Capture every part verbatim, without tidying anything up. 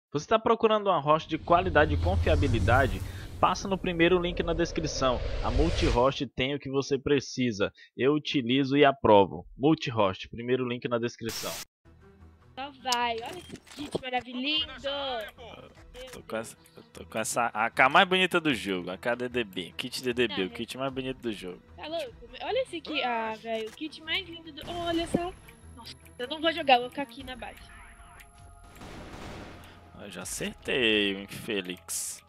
Você está procurando uma host de qualidade e confiabilidade? Passa no primeiro link na descrição. A Multihost tem o que você precisa. Eu utilizo e aprovo. Multihost, primeiro link na descrição. Só vai, olha esse kit maravilhoso. Tô com essa, eu tô com essa A K mais bonita do jogo, a K D D B, kit D D B, Não, o kit mais bonito do jogo. Tá louco? Olha esse aqui, ah, velho, o kit mais lindo do... Olha só. Nossa, eu não vou jogar, vou ficar aqui na base. Eu já acertei o Infélix.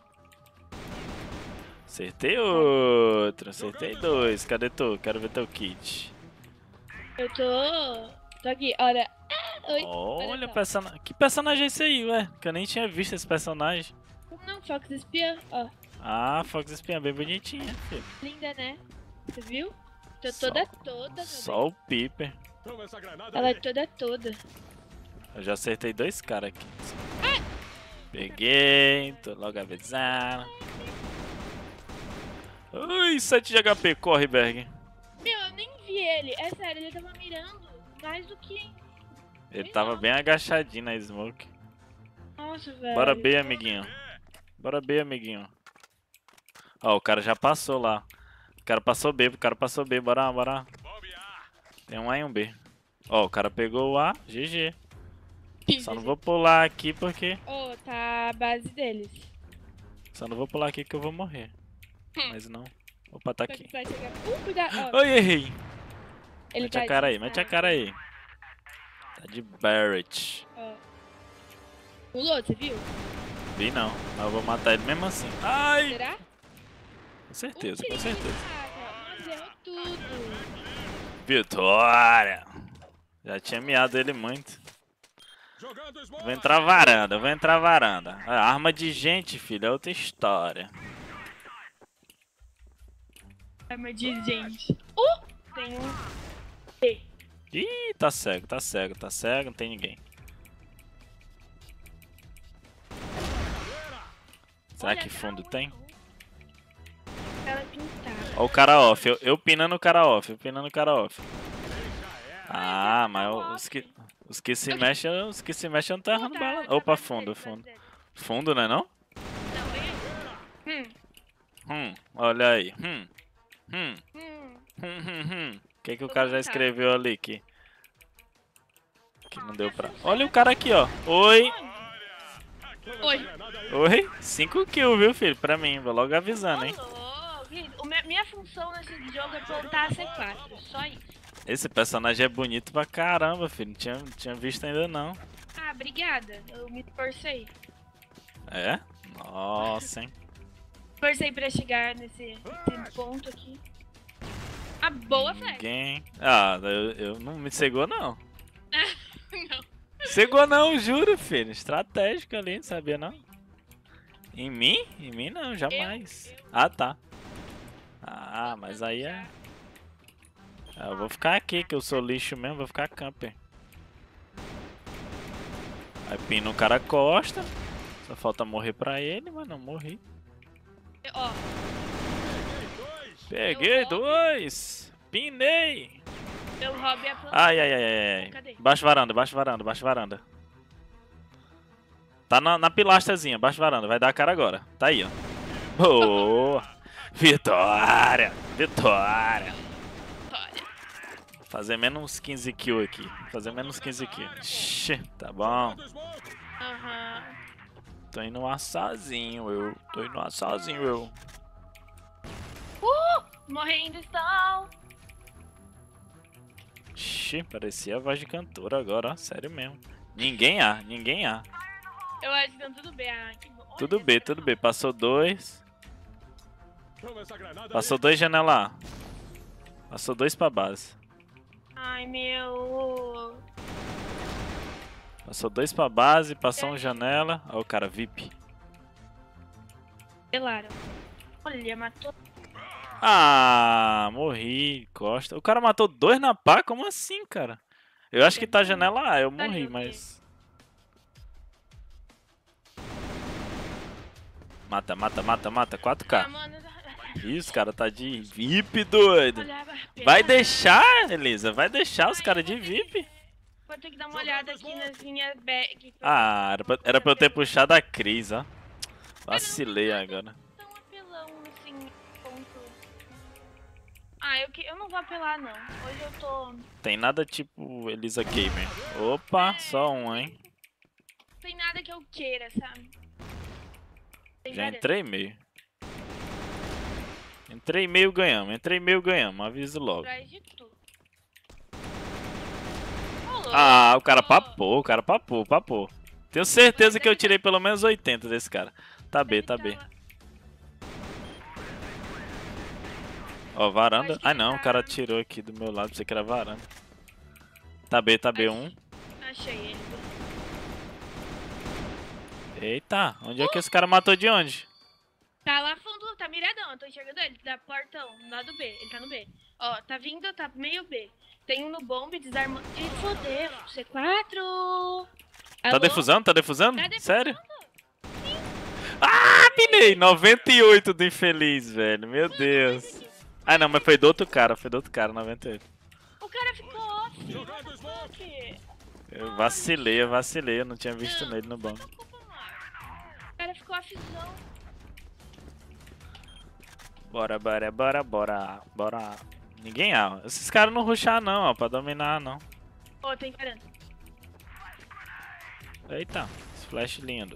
Acertei outro, acertei dois. Cadê tu? Quero ver teu kit. Eu tô... Tô aqui, olha. Ah, oi. Olha, só. person... que personagem é esse aí, ué? Que eu nem tinha visto esse personagem. Como não? Fox Espiã, ó. Ah, Fox Espiã, bem bonitinha, filho. Linda, né? Você viu? Tô Só- toda toda, meu Só o Piper. bem. Ela é toda toda. Eu já acertei dois caras aqui. Peguei, tô logo avisando. Ui, sete de H P, corre, Berg. Meu, eu nem vi ele. É sério, ele tava mirando mais do que... Ele tava bem agachadinho na smoke. Nossa, velho. Bora B, amiguinho. Bora B, amiguinho. Ó, o cara já passou lá. O cara passou B, o cara passou B, bora lá, bora lá. Tem um A e um B. Ó, o cara pegou o A, G G. Só não vou pular aqui porque... Ô, tá a base deles. Só não vou pular aqui que eu vou morrer. Mas não. Opa, tá Só aqui. que vai chegar... Uh, cuidado. Ó, Oi, errei. ele Mete tá a cara aí, de- mete a cara aí. Tá de Barrett. Ó. Pulou, você viu? Vi não, mas eu vou matar ele mesmo assim. Ai! Será? Com certeza, Um com tirinho de certeza. faca. Nossa, errou tudo. Vitória! Já tinha miado ele muito. Vou entrar varanda, vou entrar varanda. Ah, arma de gente, filho, é outra história. Arma de gente. Uh! Tem um... Ih, tá cego, tá cego, tá cego, não tem ninguém. Será que fundo tem? Ela pintada. Ó o cara off, eu, eu pinando o cara off, eu pinando o cara off. Ah, mas os que, os que se mexem, os que se mexem não tá errando bala. Opa, fundo, fundo. Fundo, né não? Não, vem aí. Hum, Hum, olha aí. Hum, hum, hum. hum, hum, hum. O que que o cara já escreveu ali que... Que não deu pra... Olha o cara aqui, ó. Oi. Oi. Oi. cinco kills, viu, filho? Pra mim, vou logo avisando, hein. Alô, o me- minha função nesse jogo é plantar a C quatro, só isso. Esse personagem é bonito pra caramba, filho. Não tinha, não tinha visto ainda, não. Ah, obrigada. Eu me esforcei. É? Nossa, hein. Esforcei pra chegar nesse, nesse ponto aqui. A boa, velho. Ninguém... Ah, eu, eu não me cegou, não. Não. Cegou não, juro, filho. Estratégico ali, não sabia não? Em mim? Em mim não, jamais. Eu- eu- Ah, tá. Ah, mas aí é... Ah, eu vou ficar aqui, que eu sou lixo mesmo, vou ficar camper. Aí pino o cara costa. Só falta morrer pra ele, mas não morri. Ó, Peguei dois! Pinei! meu hobby é plantar. Ai, ai, ai, ai, Cadê? ai. Baixo varanda, baixo varanda, baixo varanda. Tá na, na pilastrazinha, baixo varanda. Vai dar a cara agora. Tá aí, ó. Boa! Vitória! Vitória! Olha. Fazer menos quinze kills aqui. Fazer menos quinze kills. Xê, tá bom. Aham. Tô indo lá sozinho, eu. Tô indo lá sozinho, eu. Uh! Morrendo estão. Xê, parecia a voz de cantora agora, ó. Sério mesmo. Ninguém há, ninguém há. Eu acho que tá tudo bem. Ah, que bom. Olha Tudo esse B, cara. tudo B. Passou dois. Passou dois janela A. Passou dois pra base. Ai, meu. Passou dois pra base, passou um janela. Ó o cara, V I P. Pelaram. Olha, matou. Ah, morri, Costa. O cara matou dois na pá? Como assim, cara? Eu acho que tá janela A, eu morri, mas... Mata, mata, mata, mata. quatro Ah, K. mano. Isso, cara, tá de V I P, doido. Olha, Vai deixar, Elisa? Vai deixar os caras de V I P? Vou ter que dar uma olhada aqui nas minhas bags. Ah, era pra, era pra eu ter puxado a Cris, ó. Vacilei agora. Tão apelão, assim, ponto. Ah, eu, que, eu não vou apelar, não. Hoje eu tô... Tem nada tipo Elisa Gamer. Opa, só um, hein. Não tem nada que eu queira, sabe? Tem Já várias. entrei meio. Entrei meio, ganhamos. Entrei meio, ganhamos. Aviso logo. Atrás de tudo. Ô, Ah, o cara louco. papou, o cara papou, papou. Tenho certeza que eu tirei pelo menos oitenta desse cara. Tá B, Ele tá B. tava- Ó, varanda. Acho que Ai ele não, o tá- cara tirou aqui do meu lado, pensei que era varanda. Tá B, tá B um. Achei ele. Eita, onde é que esse cara matou de onde? Tá lá fundo, tá miradão, eu tô enxergando ele, da portão, lá do B, ele tá no B. Ó, tá vindo, tá meio B. Tem um no bombe, desarmando. Ih, fodeu, C quatro. Tá Alô? defusando? Tá defusando? Tá defusando? Sério? Ah, pinei! noventa e oito do infeliz, velho. Meu Deus. Ah, não, mas foi do outro cara, foi do outro cara, noventa e oito. O cara ficou off. What the fuck? Eu vacilei, eu vacilei, eu não tinha visto Não, nele no banco. não foi culpa, mano. O cara ficou offzão. Bora, bora, bora, bora, bora. Ninguém A. Esses caras não rushar não, ó, pra dominar não. Ó, tem varanda. Eita, esse flash lindo.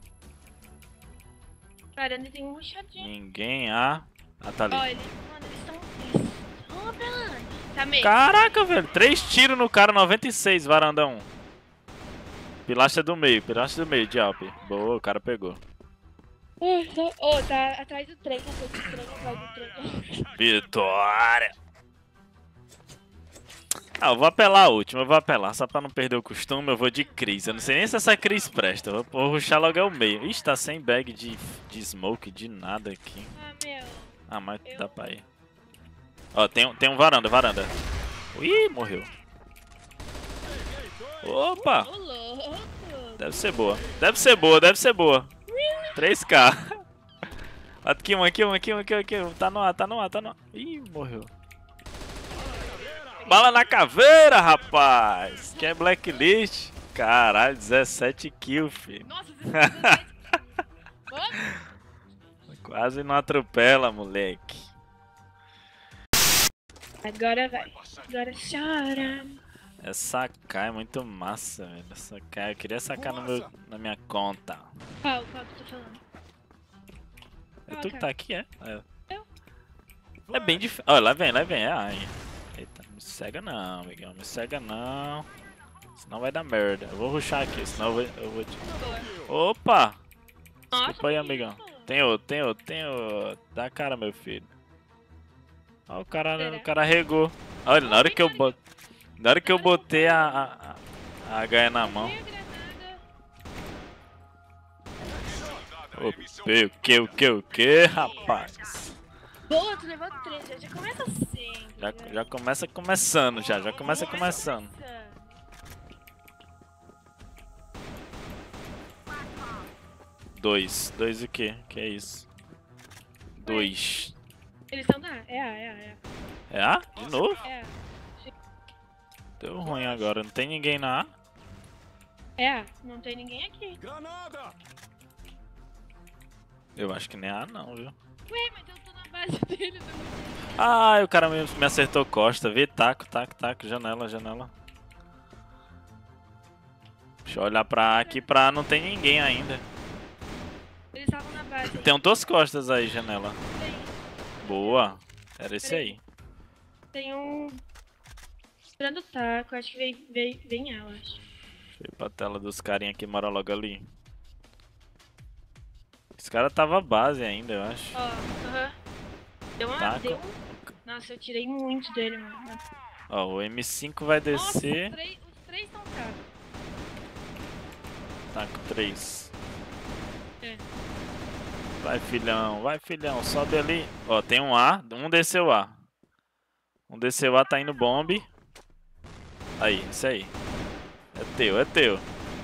Varanda tem um ruchadinho. Ninguém A. Ah, tá ali. Ó, eles, mano, eles estão... Eles estão apelando. Tá meio. Caraca, velho. Três tiros no cara, noventa e seis, varanda um. Pilastra do meio, pilastra do meio, de Alp. Boa, o cara pegou. Ô, tá atrás do trem, atrás do trem, atrás do trem. Vitória! Ah, eu vou apelar a última, eu vou apelar. Só pra não perder o costume, eu vou de Cris. Eu não sei nem se essa Cris presta. Eu vou, vou rushar logo ao meio. Ixi, tá sem bag de, de smoke, de nada aqui. Ah, meu. Ah, mas Eu- dá pra ir. Ó, tem, um- tem um varanda, varanda. Ih, morreu. Opa! Ô, louco. Deve ser boa. Deve ser boa, deve ser boa. três K. Aqui um, aqui um, aqui um, aqui um, aqui um. Tá no ar, tá no ar, tá no ar. Ih, morreu. Bala na caveira, rapaz. Quem é blacklist? Caralho, dezessete kills, filho. Nossa, você Quase não atropela, moleque. Agora vai. Agora chora. Essa K é muito massa, velho. Essa K, eu queria sacar no meu, na minha conta. Qual? Qual que eu tô falando? É tu que tá aqui, é? É, Eu. é bem difícil. Ó, lá vem, lá vem. Ai. Eita, não me cega não, amigão. Não me cega não. Senão vai dar merda. Eu vou rushar aqui, senão eu vou... Eu vou te... Boa. Opa! Nossa, Desculpa aí, que amigão. isso? Tem outro, tem outro, tem outro. Dá a cara, meu filho. Ó, o cara, Será? o cara regou. Olha, na hora que eu bot... Na hora que eu botei a, a, a, a H na mão. Meia granada. O que, o que, o que, rapaz? Boa, tu levou três. Já, já começa assim. Já, já começa começando, já, já começa começando. Dois, dois o que? Que é isso? Dois. Eles estão na. É A, é A, é É A? De novo? A. É A. Deu ruim agora, não tem ninguém na A? É A. Não tem ninguém aqui. Eu acho que nem A não, viu? Ué, mas eu tô na base deles. eu não sei. Ah, o cara me, me acertou costa. Vê, taco, taco, taco, janela, janela. Deixa eu olhar pra aqui, pra não tem ninguém ainda. Eles estavam na base. Tem um duas costas aí, janela. Tem, Boa. Era esse aí. tem um. Tirando o taco, acho que vem, vem, vem ela, acho. Deixa eu ir pra tela dos carinha que moram logo ali. Esse cara tava base ainda, eu acho. Ó, aham. Deu uma. Taco. Deu um... Nossa, eu tirei muito dele, mano. Ó, o M cinco vai Nossa, descer. os três, os três estão fracos. Taco três. É. Vai, filhão, vai, filhão, sobe ali. Ó, tem um A, um desceu A. Um desceu A, tá indo bombe. Aí, isso aí. É teu, é teu.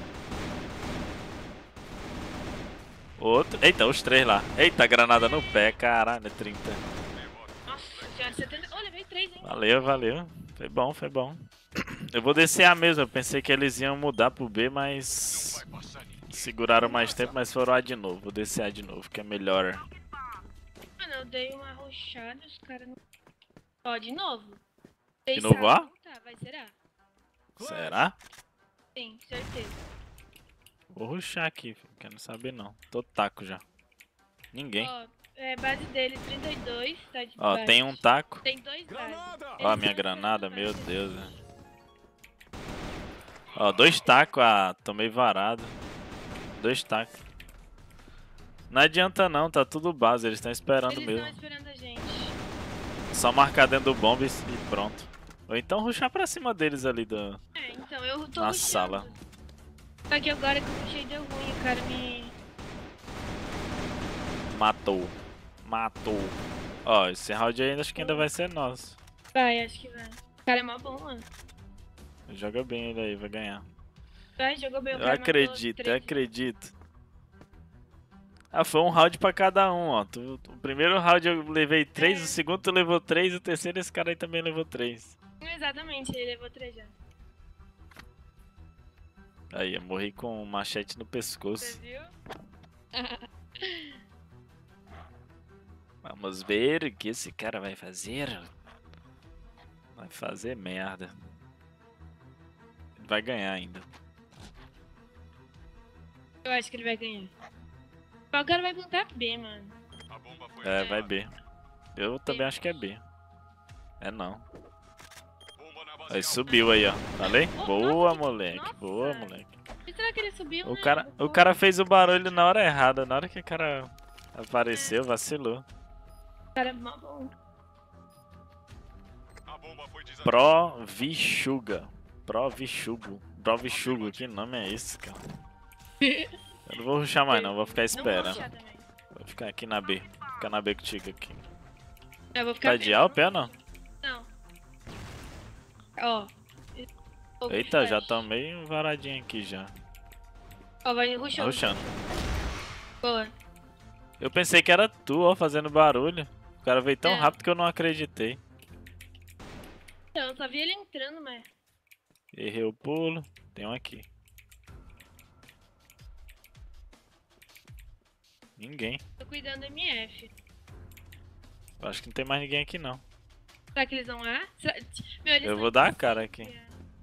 Outro. Eita, os três lá. Eita, granada no pé, caralho, é trinta. Nossa senhora, setenta. Olha, veio três, hein? Valeu, valeu. Foi bom, foi bom. Eu vou descer A mesmo, eu pensei que eles iam mudar pro B, mas... Seguraram mais tempo, mas foram A de novo. Vou descer A de novo, que é melhor. Mano, eu dei uma roxada, os caras não... Ó, de novo. De novo A? Tá, vai ser A. Será? Sim, certeza. Vou rushar aqui, filho. Quero saber não. Tô taco já. Ninguém. Ó, é, base dele trinta e dois, tá de Ó, base. tem um taco. Tem dois bases. Ó a minha granada, meu Deus. Velho. Ó, dois tacos. Ah, tomei varado. Dois tacos. Não adianta não, tá tudo base. Eles estão esperando Eles mesmo. estão esperando a gente. Só marcar dentro do bombe e pronto. Ou então rushar pra cima deles ali do... É, então eu tô na rushando. sala. Só que agora que eu rushei deu ruim, o cara me... Matou. Matou. Ó, esse round aí acho que ainda vai ser nosso. Vai, acho que vai. O cara é mó bom, mano. Joga bem ele aí, vai ganhar. Vai, jogou bem o Eu cara. matou acredito, eu três. acredito. Ah, foi um round pra cada um, ó. Tu, o primeiro round eu levei três, É. o segundo tu levou três, o terceiro esse cara aí também levou três. Exatamente, ele levou três já. Aí, eu morri com um machete no Você pescoço. viu? Vamos ver o que esse cara vai fazer. Vai fazer merda. Ele vai ganhar ainda. Eu acho que ele vai ganhar. O cara vai plantar B, mano. É, vai B. Eu também acho que é B. É não. Aí subiu aí, ó. Falei? Oh, Boa, nossa, que- moleque. nossa. Boa, moleque. E será que ele subiu, O né? cara, o Boa. cara fez o barulho na hora errada. Na hora que o cara apareceu, vacilou. O cara é mó bom. Pro Vichuga. Pro Vichugo. Pro Vichugo. Que nome é esse, cara? Eu não vou rushar mais não, vou ficar Não vou esperando. rushar também. Vou ficar aqui na B. Ficar na B contigo aqui. Eu vou ficar Tá de A ou P ou não? Não. Ó. Vou Eita, já flash. tomei um varadinho aqui já. Ó, vai Tá rushando. rushando. Boa. Eu pensei que era tu, ó, fazendo barulho. O cara veio tão É. rápido que eu não acreditei. Então, eu só vi ele entrando, mas... Errei o pulo. Tem um aqui. Ninguém. Tô cuidando do M F. Eu acho que não tem mais ninguém aqui não. Será que eles vão lá? Será... Meu, eles Eu são vou dar a cara aqui. Tá,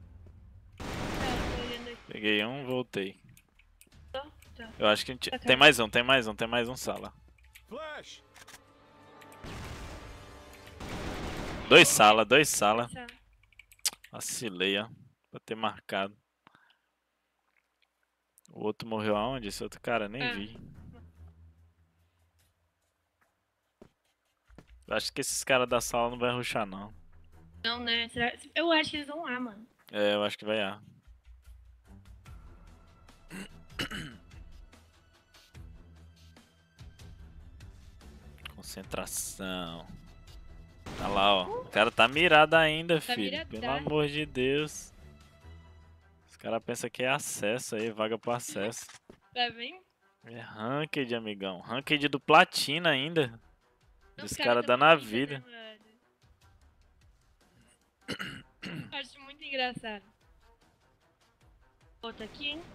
tô olhando aqui. Peguei um, voltei. Tá. Eu acho que a gente... Tá, tem cara. mais um, tem mais um, tem mais um sala. Flash! Dois sala, dois sala. Tá. Vacilei, ó. Pra ter marcado. O outro morreu aonde? Esse outro cara, nem Ah. vi. Eu acho que esses caras da sala não vai rushar, não. Não, né? Será... Eu acho que eles vão lá, mano. É, eu acho que vai A. Concentração. Tá lá, ó. O cara tá mirado ainda, Tá filho. miradaço. Pelo amor de Deus. Os caras pensam que é acesso aí, vaga pro acesso. Tá bem? É ranked, amigão. Ranked do platina ainda. Os Os caras caras tão dando a muito, vida. né, mano? Acho muito engraçado. Outra aqui, hein?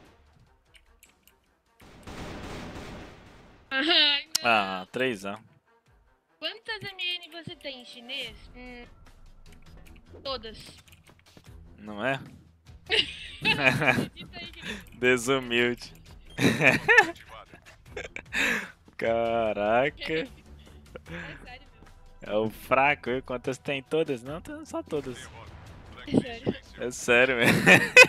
Ai, não. Ah, três A. Quantas M N você tem em chinês? Hum, todas. Não é? Acredita aí, querido. Desumilde. Caraca. É sério, É o fraco, hein? Quantas tem todas? Não, tem só todas. meu. É sério. É sério mesmo.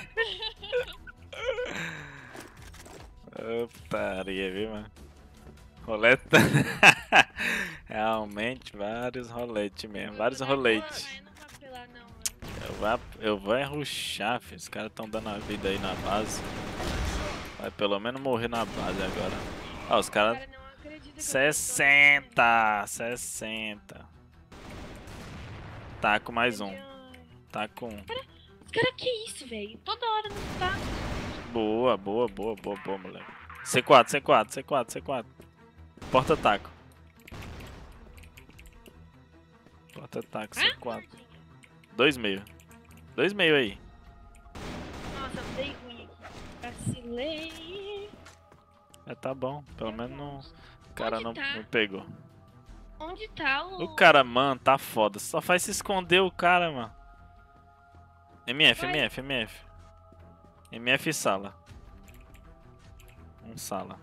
Otaria, viu, mano? Roleta. Realmente, vários roletes mesmo. Vários Eu vou dar boa, roletes. mas eu não vou apelar, não, mano. Eu vou, eu vou é rushar, filho. Os caras tão dando a vida aí na base. Vai pelo menos morrer na base agora. Ó, os O caras. cara não acredita que eu tô sessenta! sessenta! Tá com mais um. Tá com um. Os caras, que isso, velho? Toda hora não tá. Boa, boa, boa, boa, boa, moleque. C quatro, C quatro, C quatro, C quatro. Porta-taco. Porta-taco, C quatro. Dois meio. Dois meio aí. Play. É, tá bom. Pelo menos não, o cara Onde não, tá? não pegou. Onde tá o... O cara, mano, tá foda. Só faz se esconder o cara, mano. M F, Vai. M F, M F. M F e sala. Um sala.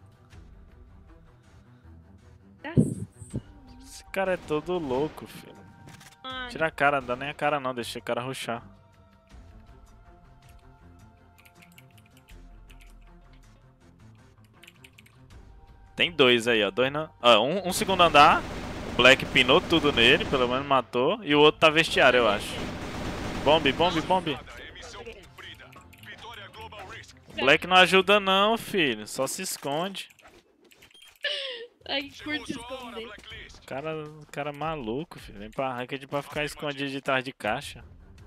Tá... Esse cara é todo louco, filho. Mano, Tira a cara, não dá nem a cara não, deixa o cara rushar. Tem dois aí, ó. Dois na... ó, um, um segundo andar. O Black pinou tudo nele, pelo menos matou. E o outro tá vestiário, eu acho. Bombe, bombe, bombe. O Black não ajuda não, filho. Só se esconde. ai, curte esconder. Cara, cara maluco, filho. Vem pra ranked pra ficar escondido de trás de caixa.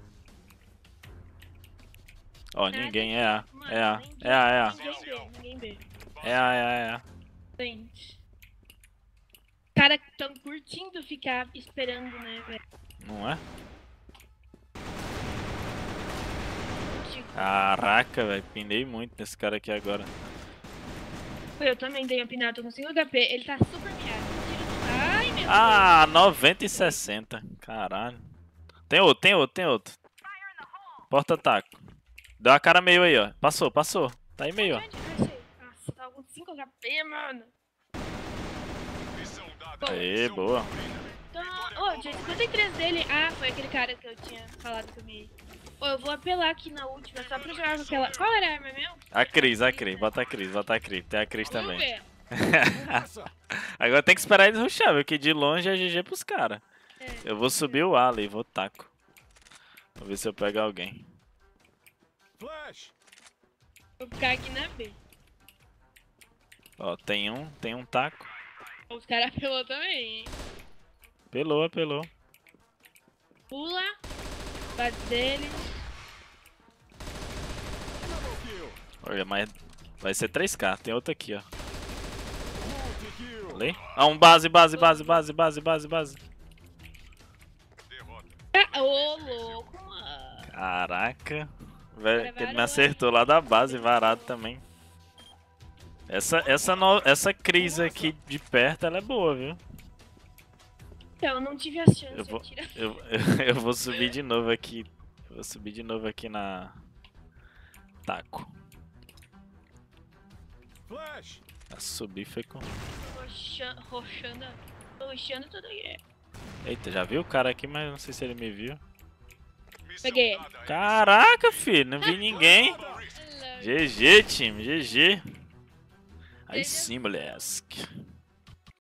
Ó, ninguém. É A. Mano, É A. ninguém- É A, é A. Ninguém vê, ninguém vê. É A, é A, é A. Gente. Os caras tão curtindo ficar esperando, né, velho? Não é? Tipo, Caraca, velho. Pinei muito nesse cara aqui agora. eu também dei uma pinada, tô com cinco H P. Ele tá super miado. Ai, meu Ah, noventa e sessenta. Caralho. Tem outro, tem outro, tem outro. Porta taco. Deu a cara meio aí, ó. Passou, passou. Tá aí meio, ó. Deus. Achei. Nossa, tava com cinco H P, mano. Aê, boa. Tá... Ô, tinha cinquenta e três dele. Ah, foi aquele cara que eu tinha falado que eu me... Ô, eu vou apelar aqui na última, só pra jogar com aquela... Qual era a arma mesmo? A Cris, a Cris. Bota a Cris, bota a Cris. Tem a Cris Vamos também. ver. Agora tem que esperar eles rushar, porque de longe é G G pros caras. É. Eu vou subir o A ali, vou taco. Vou ver se eu pego alguém. Vou ficar aqui na B. Ó, tem um, tem um taco. Os caras apelou também, hein? Pelou, apelou. Pula. Bate dele. Olha, mas vai ser três K. Tem outro aqui, ó. Ali. Ah, um base, base, base, base, base, base, base. Ah, ô, louco, mano. Caraca. Velho, Cara, ele me varou, acertou lá da base, varado também. Essa, essa, no, essa crise aqui de perto, ela é boa, viu? Então, eu não tive a chance Eu vou, de tirar. eu, eu, eu vou subir de novo aqui. Eu vou subir de novo aqui na... Taco. A subir foi com... Roxando, roxando, roxando tudo aí. Eita, já viu o cara aqui, mas não sei se ele me viu. Peguei ele. Caraca, filho, não vi ninguém. G G, time, G G. Aí sim, moleque.